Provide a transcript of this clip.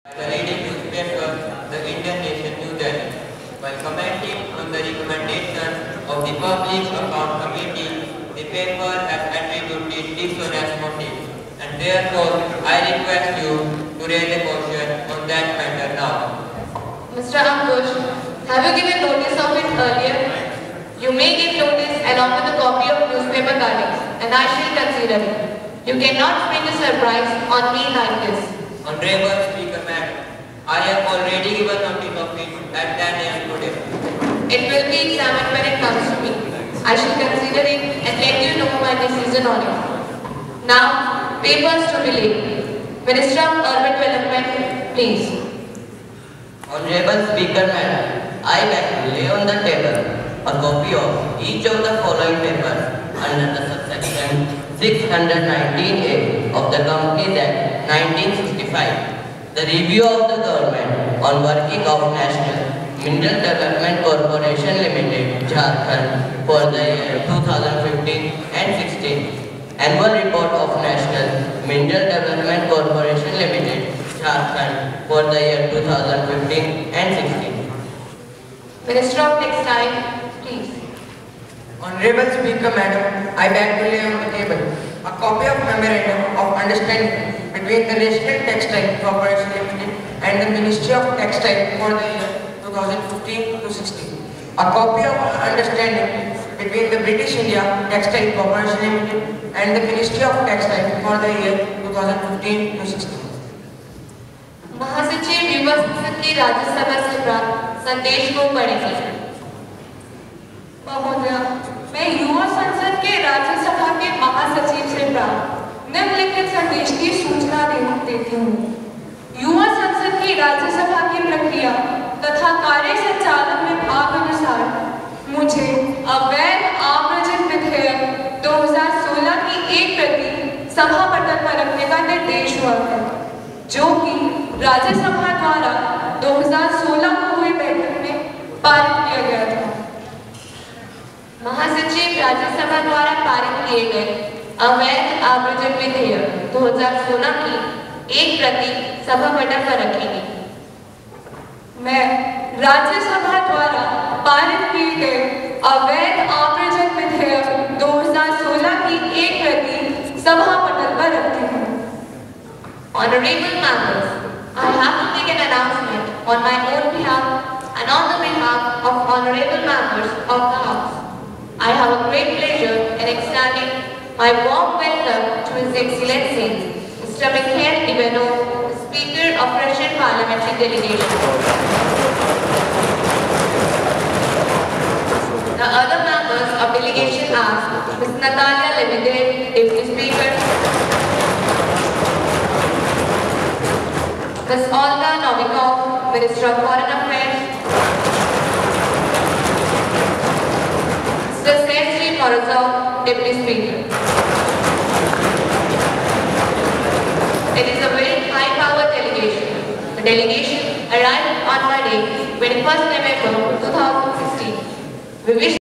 The leading newspaper, the Indian Nation New Delhi, while commenting on the recommendation of the Public Account Committee, the paper has attributed dishonest motives, and therefore I request you to raise a motion on that matter now. Mr. Ankush, have you given notice of it earlier? You may give notice along with a copy of newspaper cuttings, and I shall consider it. You cannot spring a surprise on me like this. Honorable Speaker, Madam, I have already given notice of it at 10 a.m. today. It will be examined when it comes to me. I shall consider it and let you know my decision on it. Now, papers to be laid. Minister of Urban Development, please. Honorable Speaker, Madam, I beg to lay on the table a copy of each of the following papers under the subsection 619A of the Companies Act 1965. The review of the government on working of National Mineral Development Corporation Limited, Jharkhand for the year 2015 and 16. Annual report of National Mineral Development Corporation Limited, Jharkhand for the year 2015 and 16. Minister of Textile, please. Honorable Speaker, Madam, I beg to lay on the table a copy of Memorandum of Understanding between the National Textile Corporation Limited and the Ministry of Textile for the year 2015 to 16. A copy of Understanding between the British India Textile Corporation Limited and the Ministry of Textile for the year 2015 to 16. महासचिव युवा संसद की राज्यसभा से प्राप्त संदेश को पढ़ेंगे। महोदय, मैं युवा संसद के राज्यसभा के महासचिव से प्राप्त निम्नलिखित संदेश की सूचना देती हूँ। युवा संसद की राज्यसभा की प्रक्रिया तथा कार्य संचालन में भाग अनुसार मुझे अवैध आव्रजन विधेयक 2016 की एक प्रति सभा पटल पर रखने का निर्देश हुआ है, जो कि राज्यसभा द्वारा 2016 को हुई बैठक में पारित किया गया था। महासचिव राज्यसभा द्वारा पारित किए गए अवैध आव्रजन विधेयक 2016 की एक प्रति सभा पटल पर रखेंगे। मैं राज्यसभा द्वारा पारित किए गए अवैध आव्रजन विधेयक 2016 की एक प्रति सभा पटल पर रखती हूँ। Honorable members, I have to make an announcement on my own behalf and on the behalf of honorable members of the House. I have a great pleasure in extending my warm welcome to His Excellency, Mr. Mikhail Ivanov, Speaker of Russian Parliamentary Delegation. The other members of delegation are Ms. Natalia Lebedev, Deputy Speaker, Ms. Olga Novikov, Minister of Foreign Affairs, Mr. Sergei Morozov, Deputy Speaker. It is a very high-powered delegation. The delegation arrived on Monday, 21st November 2016. We wish